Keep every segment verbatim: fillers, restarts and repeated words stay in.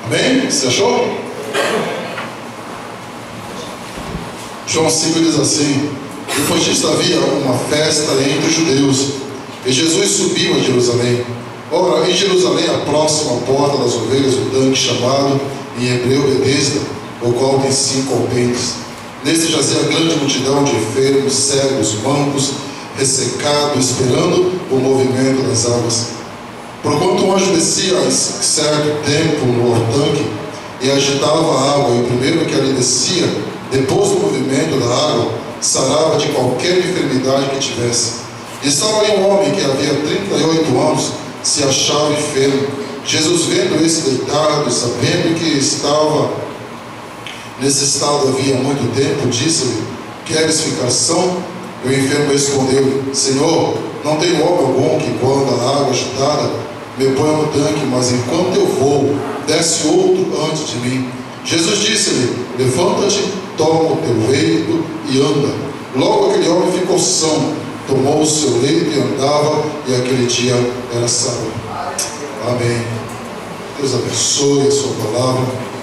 Amém? Você achou? João cinco diz assim: depois disso havia uma festa entre os judeus, e Jesus subiu a Jerusalém. Ora, em Jerusalém, a próxima porta das ovelhas, o tanque chamado em hebreu Betesda, o qual tem cinco alpendres. Nesse jazia grande multidão de enfermos, cegos, mancos, ressecados, esperando o movimento das águas. Porquanto um anjo descia a certo tempo no tanque e agitava a água, e o primeiro que ali descia, depois do movimento da água, sarava de qualquer enfermidade que tivesse. E estava ali um homem que havia trinta e oito anos, se achava enfermo. Jesus, vendo esse deitado, sabendo que estava nesse estado havia muito tempo, disse-lhe: queres ficar são? E o enfermo respondeu-lhe: Senhor, não tenho homem algum que, quando a água agitada, me ponha no tanque, mas enquanto eu vou, desce outro antes de mim. Jesus disse-lhe: levanta-te, toma o teu leito e anda. Logo aquele homem ficou são, tomou o seu leito e andava, e aquele dia era sábado. Amém. Deus abençoe a sua palavra.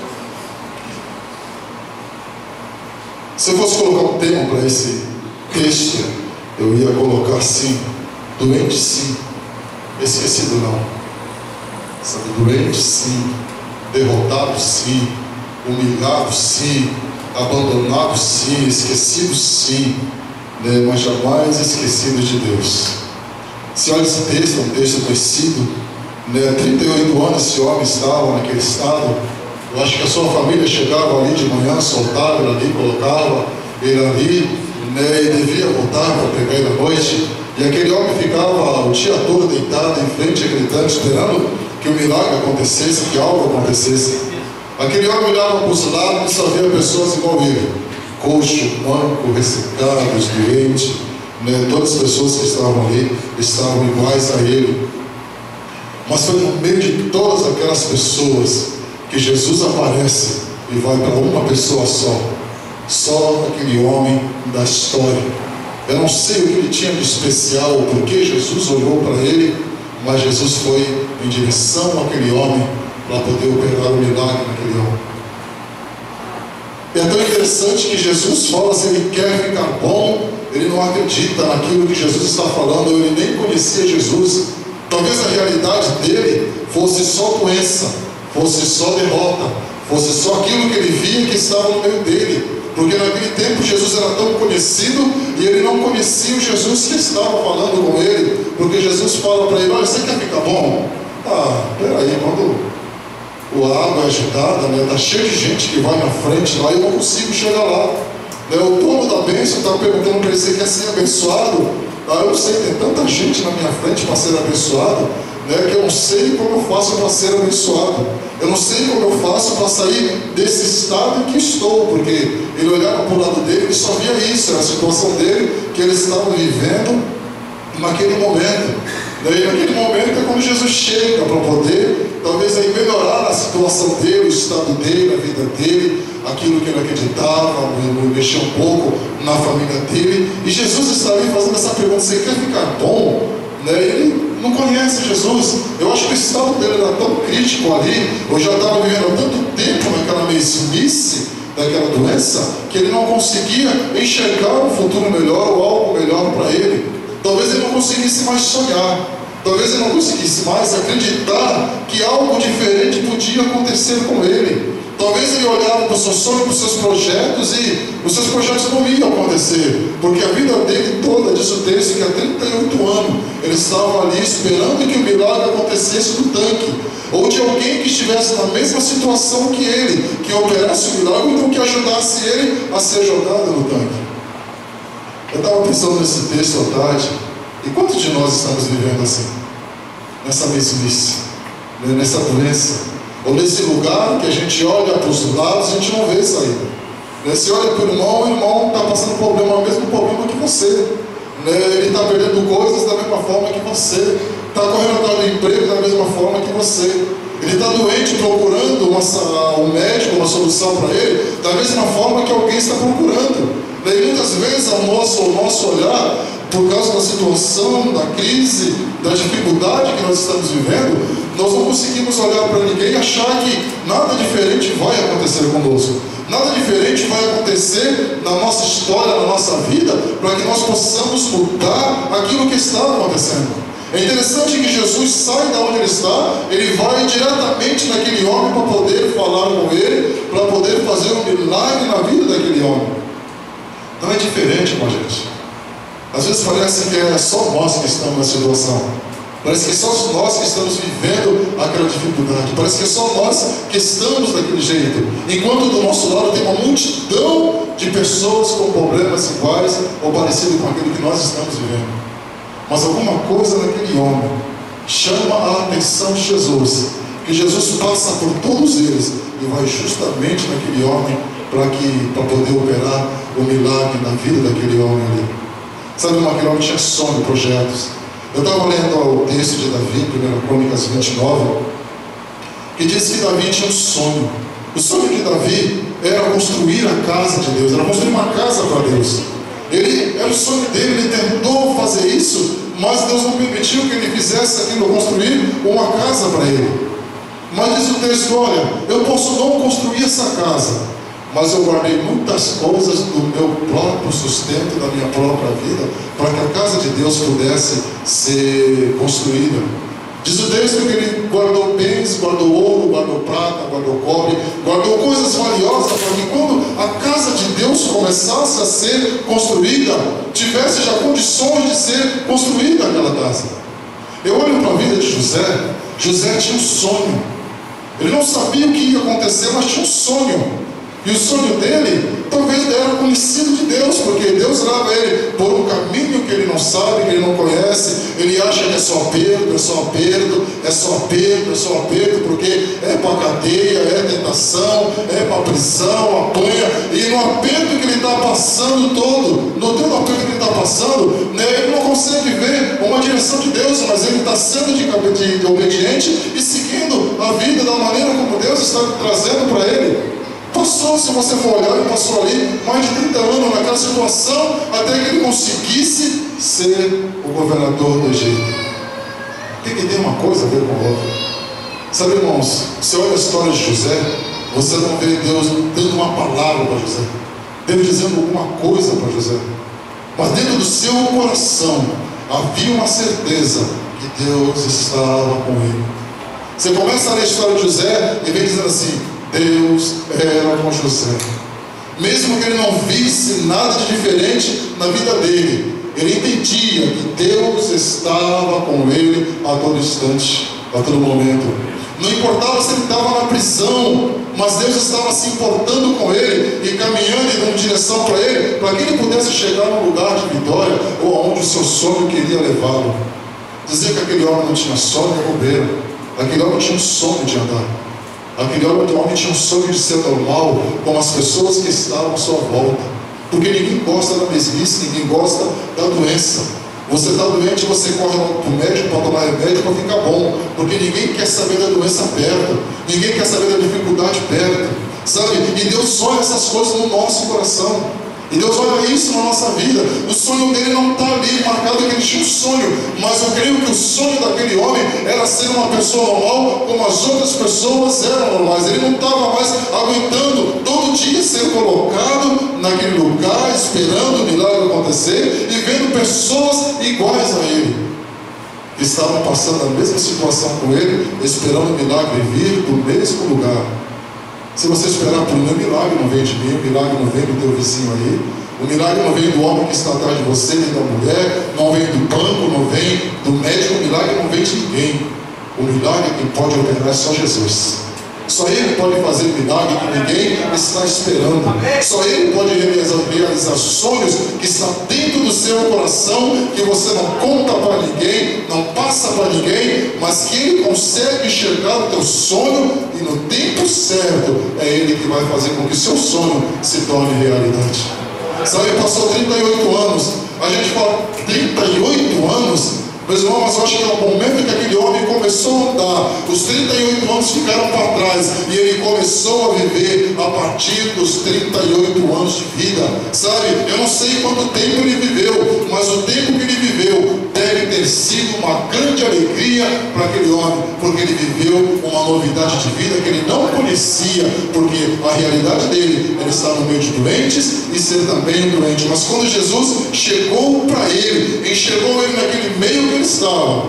Se eu fosse colocar um tema para esse texto, eu ia colocar assim: doente sim, esquecido não. Sabe, doente sim, derrotado sim, humilhado sim, abandonado sim, esquecido sim, né? Mas jamais esquecido de Deus. Se olha esse texto, é um texto conhecido, né? trinta e oito anos esse homem estava naquele estado. Eu acho que a sua família chegava ali de manhã, soltava ele ali, colocava ele ali, né? E devia voltar para pregar ele à noite. E aquele homem ficava o dia todo deitado em frente àquele tanque, esperando que o milagre acontecesse, que algo acontecesse. Aquele homem olhava para os lados e só via pessoas igual ele: coxo, manco, ressecados, doentes, né? Todas as pessoas que estavam ali estavam iguais a ele. Mas foi no meio de todas aquelas pessoas que Jesus aparece e vai para uma pessoa só, só aquele homem da história. Eu não sei o que ele tinha de especial, porque Jesus olhou para ele, mas Jesus foi em direção àquele homem para poder operar o milagre naquele homem. É tão interessante que Jesus fala, se ele quer ficar bom, ele não acredita naquilo que Jesus está falando. Ele nem conhecia Jesus. Talvez a realidade dele fosse só doença, fosse só derrota, fosse só aquilo que ele via que estava no meio dele. Porque naquele tempo Jesus era tão conhecido e ele não conhecia o Jesus que estava falando com ele. Porque Jesus fala para ele: olha, você quer ficar bom? Ah, peraí, quando a água é agitada, né, está cheio de gente que vai na frente lá e eu não consigo chegar lá. Né, o dono da bênção está perguntando para ele: você quer ser abençoado? Ah, eu não sei, tem tanta gente na minha frente para ser abençoado, né, que eu não sei como eu faço para ser abençoado. Eu não sei como eu faço para sair desse estado em que estou, porque ele olhava para o lado dele e só via isso, era a situação dele que ele estava vivendo naquele momento. E naquele momento é quando Jesus chega para poder, talvez aí melhorar a situação dele, o estado dele, a vida dele, aquilo que ele acreditava, mexer um pouco na família dele. E Jesus está ali fazendo essa pergunta: você quer ficar bom? Né? Ele não conhece Jesus. Eu acho que o estado dele era tão crítico ali, eu já estava vivendo há tanto tempo naquela mesmice daquela doença, que ele não conseguia enxergar um futuro melhor ou algo melhor para ele. Talvez ele não conseguisse mais sonhar, talvez ele não conseguisse mais acreditar que algo diferente podia acontecer com ele. Talvez ele olhava para o seu sonho, para os seus projetos, e os seus projetos não iam acontecer, porque a vida dele toda, diz o texto, que há trinta e oito anos ele estava ali esperando que o milagre acontecesse no tanque, ou de alguém que estivesse na mesma situação que ele, que operasse o milagre, então que ajudasse ele a ser jogado no tanque. Eu estava pensando nesse texto à tarde, e quantos de nós estamos vivendo assim? Nessa mesmice, nessa doença, ou nesse lugar que a gente olha para os lados e a gente não vê saída. Você olha para o irmão, o irmão está passando problema, o mesmo problema que você. Ele está perdendo coisas da mesma forma que você. Está correndo atrás do emprego da mesma forma que você. Ele está doente, procurando uma, um médico, uma solução para ele, da mesma forma que alguém está procurando. E muitas vezes o nosso, o nosso olhar por causa da situação, da crise, da dificuldade que nós estamos vivendo, nós não conseguimos olhar para ninguém e achar que nada diferente vai acontecer conosco. Nada diferente vai acontecer na nossa história, na nossa vida, para que nós possamos mudar aquilo que está acontecendo. É interessante que Jesus sai da onde ele está, ele vai diretamente naquele homem para poder falar com ele, para poder fazer um milagre na vida daquele homem. Não é diferente com a gente. Às vezes parece que é só nós que estamos na situação. Parece que é só nós que estamos vivendo aquela dificuldade. Parece que é só nós que estamos daquele jeito. Enquanto do nosso lado tem uma multidão de pessoas com problemas iguais ou parecidos com aquilo que nós estamos vivendo. Mas alguma coisa naquele homem chama a atenção de Jesus, que Jesus passa por todos eles e vai justamente naquele homem para que, para poder operar o milagre na vida daquele homem ali. Sabe, aquele homem tinha sonho, projetos. Eu estava lendo o texto de Davi, primeira Crônicas vinte e nove, que diz que Davi tinha um sonho. O sonho de Davi era construir a casa de Deus, era construir uma casa para Deus. Ele, era o sonho dele, ele tentou fazer isso, mas Deus não permitiu que ele fizesse aquilo, construir uma casa para ele. Mas diz o texto, olha, eu posso não construir essa casa, mas eu guardei muitas coisas do meu próprio sustento, da minha própria vida, para que a casa de Deus pudesse ser construída. Diz o texto que ele guardou bens, guardou ouro, guardou prata, guardou cobre, guardou coisas valiosas, para que quando a casa de Deus começasse a ser construída, tivesse já condições de ser construída aquela casa. Eu olho para a vida de José. José tinha um sonho. Ele não sabia o que ia acontecer, mas tinha um sonho. E o sonho dele, talvez era conhecido de Deus, porque Deus leva ele por um caminho que ele não sabe, que ele não conhece. Ele acha que é só aperto, é só aperto, é só aperto, é só aperto, porque é para cadeia, é tentação, é para prisão, apanha. E no aperto que ele está passando todo, no teu aperto que ele está passando, né, ele não consegue ver uma direção de Deus, mas ele está sendo de, de, de obediente e seguindo a vida da maneira como Deus está trazendo para ele. Passou, se você for olhar, ele passou ali mais de trinta anos naquela situação, até que ele conseguisse ser o governador do Egito. Tem que ter uma coisa a ver com a outra. Sabe, irmãos, você olha a história de José, você não vê Deus dando uma palavra para José, Deus dizendo alguma coisa para José, mas dentro do seu coração havia uma certeza que Deus estava com ele. Você começa a ler a história de José e vem dizendo assim: Deus era com José. Mesmo que ele não visse nada de diferente na vida dele, ele entendia que Deus estava com ele a todo instante, a todo momento. Não importava se ele estava na prisão, mas Deus estava se importando com ele e caminhando e dando direção para ele, para que ele pudesse chegar num lugar de vitória ou aonde o seu sonho queria levá-lo. Dizer que aquele homem não tinha sonho é bobeira. Aquele homem tinha um sonho de andar. Aquele homem tinha um sonho de ser normal com as pessoas que estavam à sua volta. Porque ninguém gosta da mesmice, ninguém gosta da doença. Você está doente, você corre para o médico para tomar remédio para ficar bom. Porque ninguém quer saber da doença perto. Ninguém quer saber da dificuldade perto. Sabe? E Deus olha essas coisas no nosso coração. E Deus olha isso na nossa vida. O sonho dele não está ali marcado que ele tinha um sonho, mas eu creio que o sonho daquele homem era ser uma pessoa normal como as outras pessoas eram normais. Ele não estava mais aguentando todo dia ser colocado naquele lugar, esperando o milagre acontecer e vendo pessoas iguais a ele, que estavam passando a mesma situação com ele, esperando o milagre vir do mesmo lugar. Se você esperar por mim, o milagre não vem de mim, o milagre não vem do teu vizinho aí, o milagre não vem do homem que está atrás de você, nem da mulher, não vem do banco, não vem do médico, o milagre não vem de ninguém. O milagre que pode operar é só Jesus. Só Ele pode fazer milagre que ninguém está esperando. Só Ele pode realizar, realizar sonhos que estão dentro do seu coração, que você não conta para ninguém, não passa para ninguém, mas que Ele consegue enxergar o teu sonho e no tempo certo é Ele que vai fazer com que seu sonho se torne realidade. Sabe, passou trinta e oito anos. A gente fala trinta e oito anos, Meus irmãos, eu acho que é o momento que aquele homem começou a andar, os trinta e oito anos ficaram para trás, e ele começou a viver a partir dos trinta e oito anos de vida. Sabe, eu não sei quanto tempo ele viveu, mas o tempo que ele viveu deve ter sido uma grande alegria para aquele homem, porque ele viveu uma novidade de vida que ele não conhecia, porque a realidade dele era estar no meio de doentes e ser também um doente. Mas quando Jesus chegou para ele, enxergou ele naquele meio que ele estava,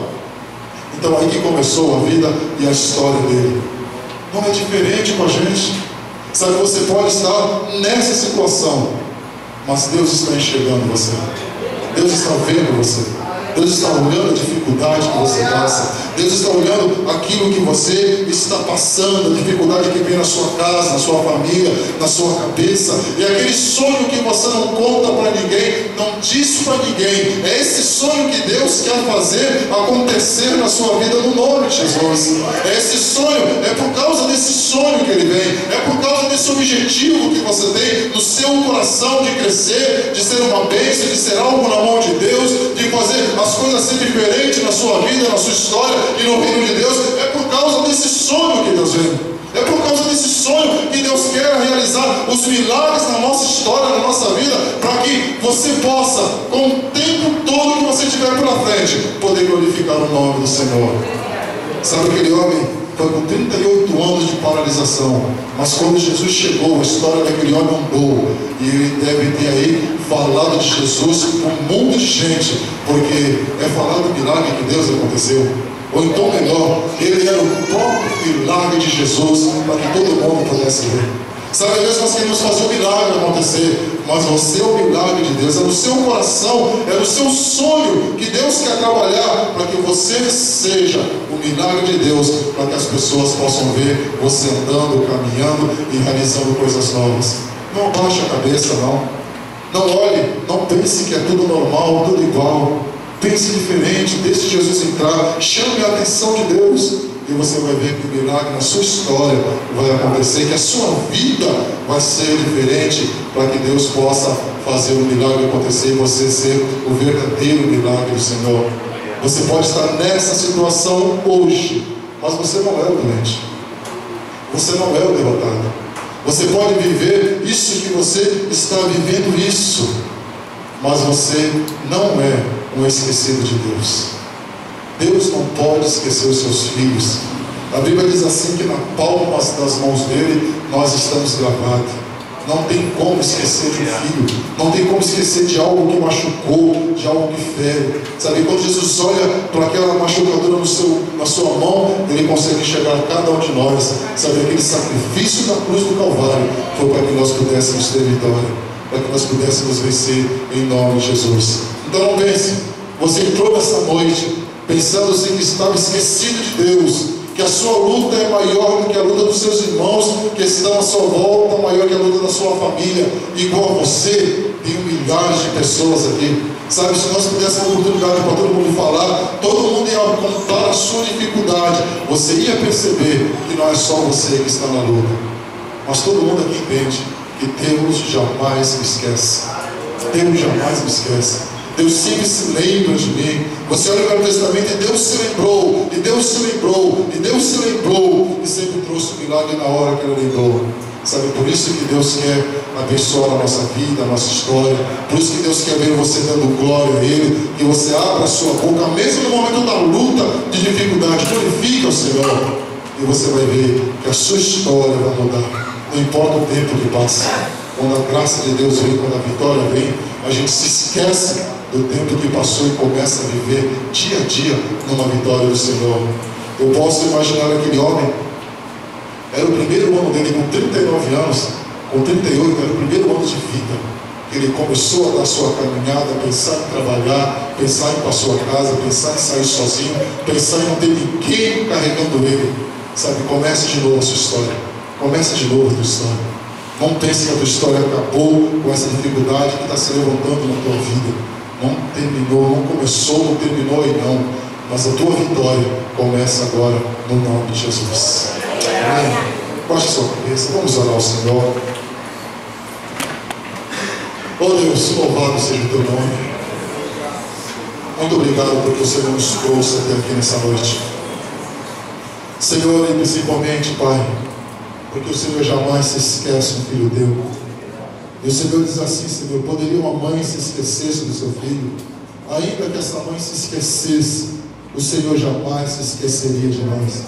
então aí que começou a vida e a história dele. Não é diferente com a gente. Sabe, você pode estar nessa situação, mas Deus está enxergando você, Deus está vendo você, Deus está olhando a dificuldade que você passa, Deus está olhando aquilo que você está passando, a dificuldade que vem na sua casa, na sua família, na sua cabeça, e aquele sonho que você não conta para ninguém, não diz para ninguém. É esse sonho que Deus quer fazer acontecer na sua vida no nome de Jesus. É esse sonho, é por causa desse sonho que ele vem, é por causa desse objetivo que você tem no seu coração de crescer, de ser uma bênção, de ser algo na mão de Deus, de fazer as coisas ser diferentes na sua vida, na sua história e no reino de Deus. É por causa desse sonho que Deus vem. É por causa desse sonho que Deus quer realizar os milagres na nossa história, na nossa vida, para que você possa, com o tempo todo que você tiver pela frente, poder glorificar o nome do Senhor. Sabe, aquele homem foi com trinta e oito anos de paralisação, mas quando Jesus chegou, a história daquele homem andou, e ele deve ter aí falado de Jesus para um mundo de gente, porque é falado do milagre que Deus aconteceu. Ou então melhor, ele era o próprio milagre de Jesus, para que todo mundo pudesse ver. Sabe, às vezes nós queremos fazer o milagre acontecer, mas você é o milagre de Deus, é no seu coração, é no seu sonho que Deus quer trabalhar para que você seja o milagre de Deus, para que as pessoas possam ver você andando, caminhando e realizando coisas novas. Não abaixe a cabeça, não. Não olhe, não pense que é tudo normal, tudo igual. Pense diferente, deixe Jesus entrar, chame a atenção de Deus, e você vai ver que o milagre na sua história vai acontecer, que a sua vida vai ser diferente, para que Deus possa fazer o milagre acontecer e você ser o verdadeiro milagre do Senhor. Você pode estar nessa situação hoje, mas você não é o doente, você não é o derrotado. Você pode viver isso que você está vivendo isso, mas você não é um esquecido de Deus. Deus não pode esquecer os seus filhos. A Bíblia diz assim que na palma das mãos dele nós estamos gravados. Não tem como esquecer de um filho, não tem como esquecer de algo que machucou, de algo que fere. Sabe, quando Jesus olha para aquela machucadura no seu, na sua mão, ele consegue enxergar cada um de nós. Sabe, aquele sacrifício da cruz do Calvário foi para que nós pudéssemos ter vitória, para que nós pudéssemos vencer em nome de Jesus. Então não pense, você entrou nessa noite pensando assim que estava esquecido de Deus, que a sua luta é maior do que a luta dos seus irmãos que estão à sua volta, maior que a luta da sua família. Igual a você, tem milhares de pessoas aqui. Sabe, se nós pudéssemos a oportunidade para todo mundo falar, todo mundo ia contar a sua dificuldade, você ia perceber que não é só você que está na luta, mas todo mundo aqui entende que Deus jamais me esquece. Deus jamais me esquece. Deus sempre se lembra de mim. Você olha para o Testamento e Deus se lembrou, e Deus se lembrou, e Deus se lembrou, e sempre trouxe o milagre na hora que Ele lembrou. Sabe, por isso que Deus quer abençoar a nossa vida, a nossa história. Por isso que Deus quer ver você dando glória a Ele, que você abra a sua boca, mesmo no momento da luta, de dificuldade, glorifica o Senhor, e você vai ver que a sua história vai mudar. Não importa o tempo que passa, quando a graça de Deus vem, quando a vitória vem, a gente se esquece do tempo que passou e começa a viver dia a dia numa vitória do Senhor. Eu posso imaginar aquele homem, era o primeiro ano dele com trinta e nove anos, com trinta e oito, era o primeiro ano de vida, que ele começou a dar sua caminhada, pensar em trabalhar, pensar em ir para a sua casa, pensar em sair sozinho, pensar em não ter ninguém carregando ele. Sabe, comece de novo a sua história, comece de novo a tua história. Não pense que a tua história acabou com essa dificuldade que está se levantando na tua vida. Não terminou, não começou, não terminou aí não. Mas a tua vitória começa agora no nome de Jesus. Amém? Baixe a sua cabeça, vamos orar ao Senhor. Oh Deus, louvado seja o teu nome. Muito obrigado porque o Senhor nos trouxe até aqui nessa noite. Senhor, e principalmente, Pai, porque o Senhor jamais se esquece um filho teu. E o Senhor diz assim, Senhor, poderia uma mãe se esquecesse do seu filho? Ainda que essa mãe se esquecesse, o Senhor jamais se esqueceria de nós.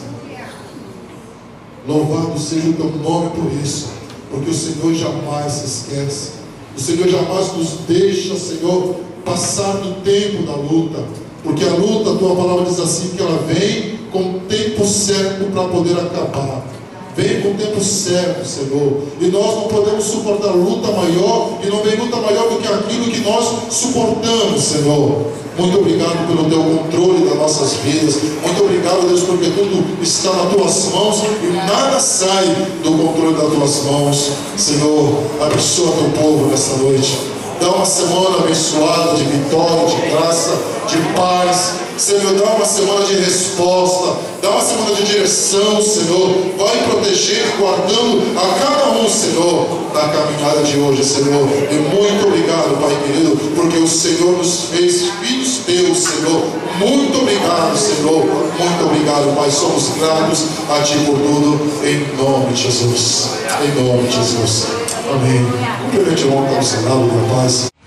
Louvado seja o teu nome por isso, porque o Senhor jamais se esquece. O Senhor jamais nos deixa, Senhor, passar do tempo da luta, porque a luta, a tua palavra diz assim, que ela vem com o tempo certo para poder acabar. Vem com o tempo certo, Senhor. E nós não podemos suportar luta maior, e não vem luta maior do que aquilo que nós suportamos, Senhor. Muito obrigado pelo teu controle das nossas vidas. Muito obrigado, Deus, porque tudo está nas tuas mãos e nada sai do controle das tuas mãos. Senhor, abençoa teu povo nessa noite. Dá uma semana abençoada de vitória, de graça, de paz. Senhor, dá uma semana de resposta, dá uma semana de direção, Senhor. Vai protegendo, guardando a cada um, Senhor, na caminhada de hoje, Senhor. E muito obrigado, Pai querido, porque o Senhor nos fez filhos teus, Senhor. Muito obrigado, Senhor. Muito obrigado, Pai. Somos gratos a Ti por tudo, em nome de Jesus. Em nome de Jesus. Amém. Um grande irmão, está no Senado, minha paz.